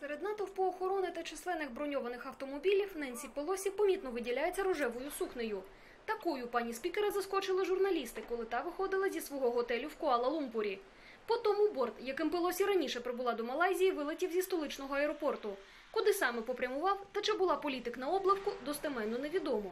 Серед натовпу охорони та численних броньованих автомобілів Ненсі Пелосі помітно виділяється рожевою сукнею. Такою пані спікера заскочили журналісти, коли та виходила зі свого готелю в Куала-Лумпурі. По тому борт, яким Пелосі раніше прибула до Малайзії, вилетів зі столичного аеропорту. Куди саме попрямував та чи була політик на облавку, достеменно невідомо.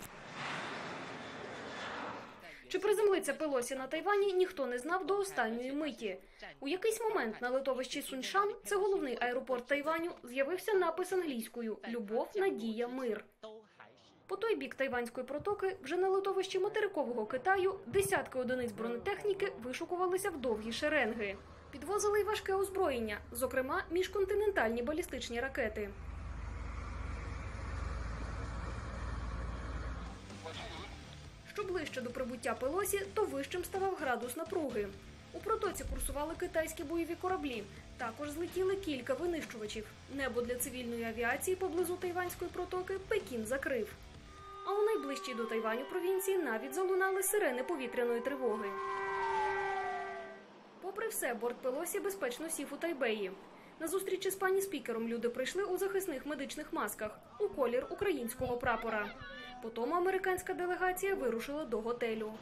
Чи приземлиться Пелосі на Тайвані, ніхто не знав до останньої миті. У якийсь момент на литовищі Суньшан, це головний аеропорт Тайваню, з'явився напис англійською «Любов, надія, мир». По той бік Тайванської протоки, вже на литовищі материкового Китаю, десятки одиниць бронетехніки вишукувалися в довгі шеренги. Підвозили й важке озброєння, зокрема міжконтинентальні балістичні ракети. Що ближче до прибуття Пелосі, то вищим ставав градус напруги. У протоці курсували китайські бойові кораблі. Також злетіли кілька винищувачів. Небо для цивільної авіації поблизу Тайванської протоки Пекін закрив. А у найближчій до Тайваню провінції навіть залунали сирени повітряної тривоги. Попри все, борт Пелосі безпечно сів у Тайбеї. На зустрічі з пані спікером люди прийшли у захисних медичних масках, у колір українського прапора. Потім американська делегація вирушила до готелю.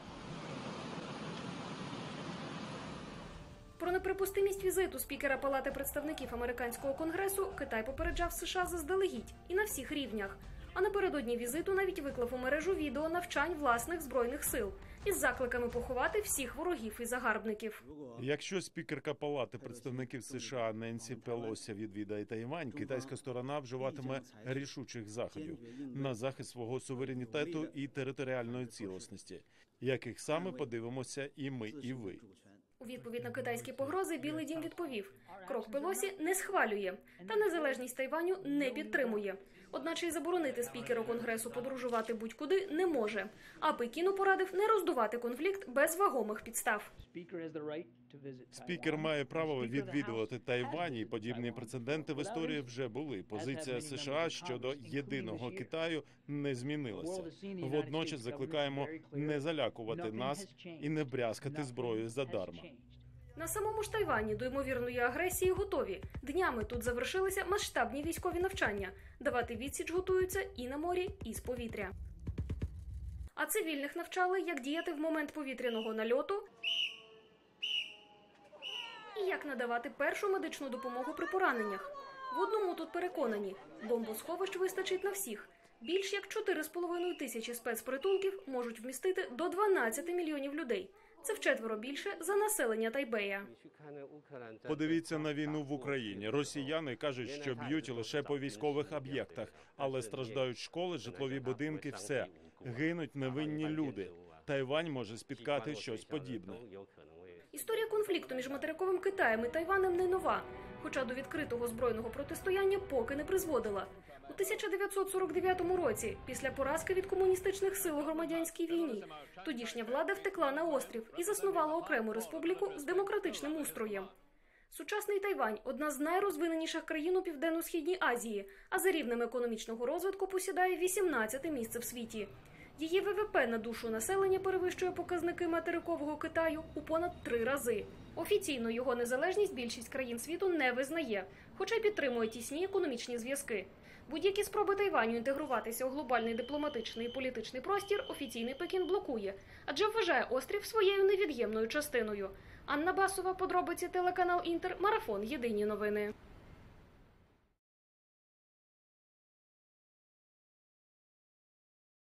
Про неприпустимість візиту спікера Палати представників американського конгресу Китай попереджав США заздалегідь і на всіх рівнях. А напередодні візиту навіть виклав у мережу відео навчань власних збройних сил із закликами поховати всіх ворогів і загарбників. Якщо спікерка Палати представників США Ненсі Пелосі відвідає Тайвань, китайська сторона вживатиме рішучих заходів на захист свого суверенітету і територіальної цілісності, яких саме подивимося і ми, і ви. У відповідь на китайські погрози Білий дім відповів, крок Пелосі не схвалює та незалежність Тайваню не підтримує. Одначе й заборонити спікеру Конгресу подорожувати будь-куди не може. А Пекіну порадив не роздувати конфлікт без вагомих підстав. Спікер має право відвідувати Тайвань, і подібні прецеденти в історії вже були. Позиція США щодо єдиного Китаю не змінилася. Водночас закликаємо не залякувати нас і не брязкати зброєю задарма. На самому ж Тайвані до ймовірної агресії готові. Днями тут завершилися масштабні військові навчання. Давати відсіч готуються і на морі, і з повітря. А цивільних навчали, як діяти в момент повітряного нальоту і як надавати першу медичну допомогу при пораненнях. В одному тут переконані – бомбосховищ вистачить на всіх. Більш як 4,5 тисячі спецпритулків можуть вмістити до 12 мільйонів людей. Це вчетверо більше за населення Тайбея. Подивіться на війну в Україні. Росіяни кажуть, що б'ють лише по військових об'єктах, але страждають школи, житлові будинки, все. Гинуть невинні люди. Тайвань може спіткати щось подібне. Історія конфлікту між материковим Китаєм і Тайванем не нова, хоча до відкритого збройного протистояння поки не призводила. У 1949 році, після поразки від комуністичних сил у громадянській війні, тодішня влада втекла на острів і заснувала окрему республіку з демократичним устроєм. Сучасний Тайвань – одна з найрозвиненіших країн у Південно-Східній Азії, а за рівнем економічного розвитку посідає 18-те місце в світі. Її ВВП на душу населення перевищує показники материкового Китаю у понад 3 рази. Офіційно його незалежність більшість країн світу не визнає, хоча й підтримує тісні економічні зв'язки. Будь-які спроби Тайваню інтегруватися у глобальний дипломатичний і політичний простір офіційний Пекін блокує, адже вважає острів своєю невід'ємною частиною. Анна Басова, подробиці, телеканал Інтер, марафон «Єдині новини».